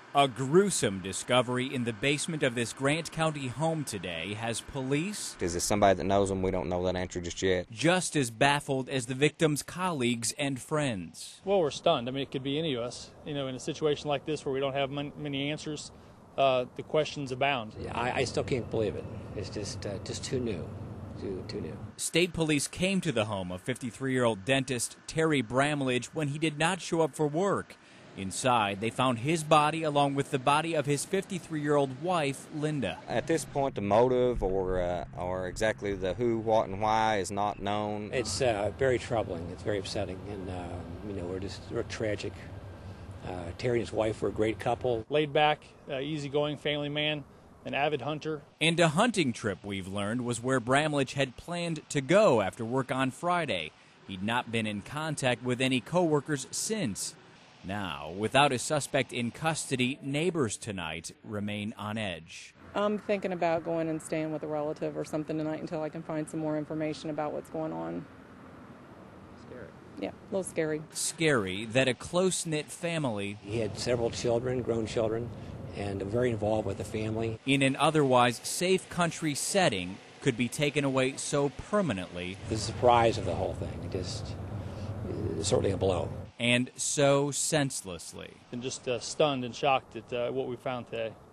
A gruesome discovery in the basement of this Grant County home today has police, Is it somebody that knows them? We don't know that answer just yet. just as baffled as the victim's colleagues and friends. Well, we're stunned. I mean, it could be any of us. You know, in a situation like this where we don't have many answers, the questions abound. I still can't believe it. It's just too new. Too new. State police came to the home of 53-year-old dentist Terry Bramlage when he did not show up for work. Inside, they found his body along with the body of his 53-year-old wife, Linda. At this point, the motive or exactly the who, what, and why is not known. It's very troubling. It's very upsetting, and we're tragic. Terry and his wife were a great couple. Laid back, easygoing family man, an avid hunter. And a hunting trip, we've learned, was where Bramlage had planned to go after work on Friday. He'd not been in contact with any coworkers since. Now, without a suspect in custody, neighbors tonight remain on edge. I'm thinking about going and staying with a relative or something tonight until I can find some more information about what's going on. Scary. Yeah, a little scary. Scary that a close-knit family, He had several children, grown children, and very involved with the family. in an otherwise safe country setting, could be taken away so permanently The surprise of the whole thing, certainly a blow. and so senselessly. And just stunned and shocked at what we found today.